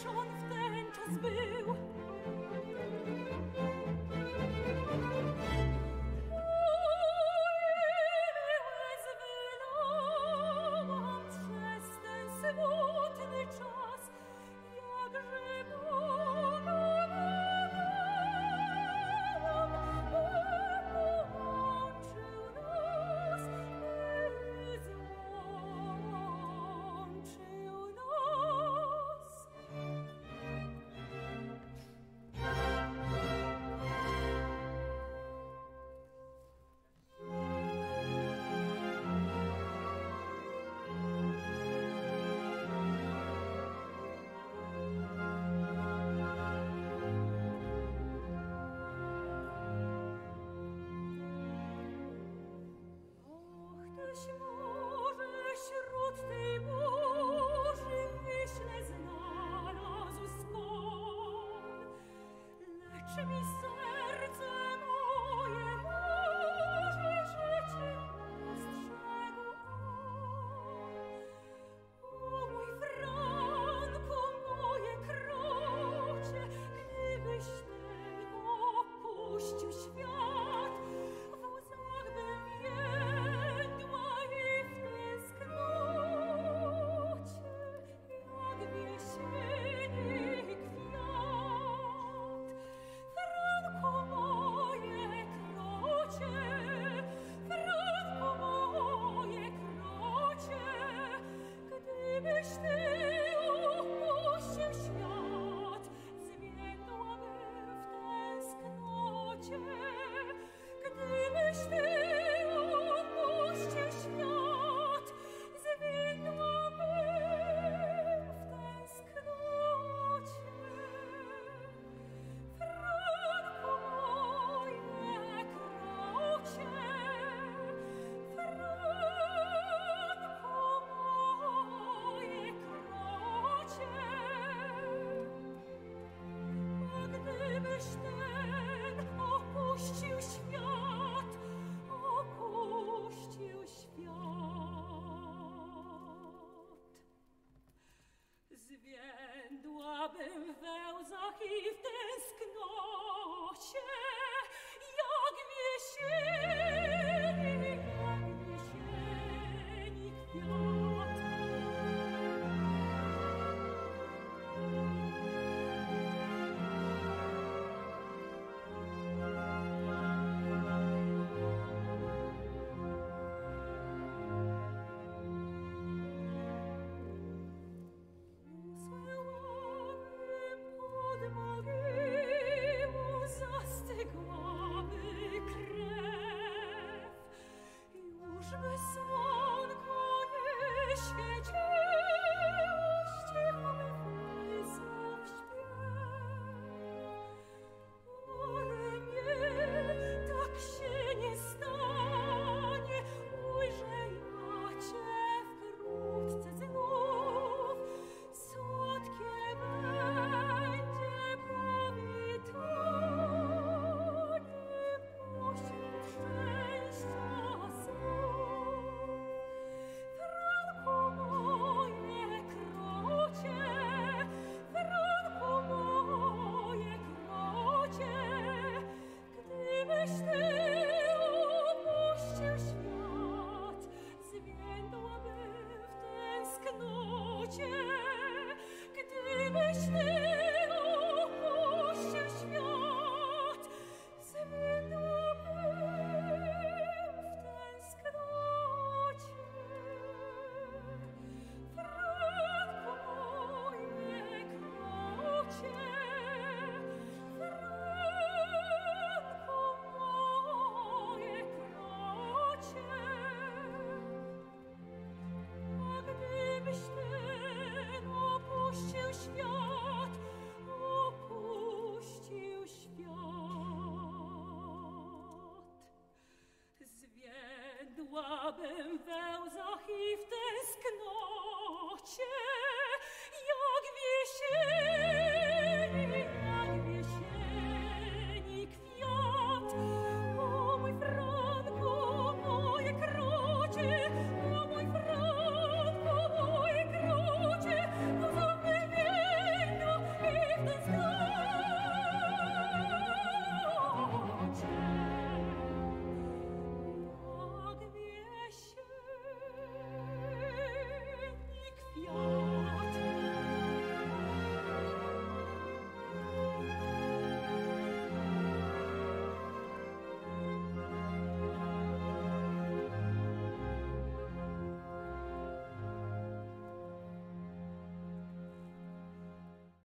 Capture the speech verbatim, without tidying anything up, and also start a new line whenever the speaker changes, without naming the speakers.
gdzież on w ten czas był? Smutny czas, jakże Boga połączył nas, złączył nas. Ktoś może wśród tej burzy myślę znalazł skon, lecz mi serce moje może życie ostrzegł on. O mój Franku, moje krocie, gdybyś ten opuścił świat, w łzach bym więdła i w tęsknocie, jak wiesieni kwiat. Franku, moje krocie, Franku, moje krocie, gdybyś ty opuścił świat, zwiędłabym w tęsknocie. Gdybyś ty opuścił świat, zwiędłabym w tęsknocie. Franku, moje krocie, Franku, moje krocie, a gdybyś ten opuścił świat, opuścił świat, zwiędłabym we łzach i w tęsknocie, jak wiesieni, jak wiesieni kwiat. Usłałabym pod mogiłą, zastygłaby krew, już by słonko nie świeciło.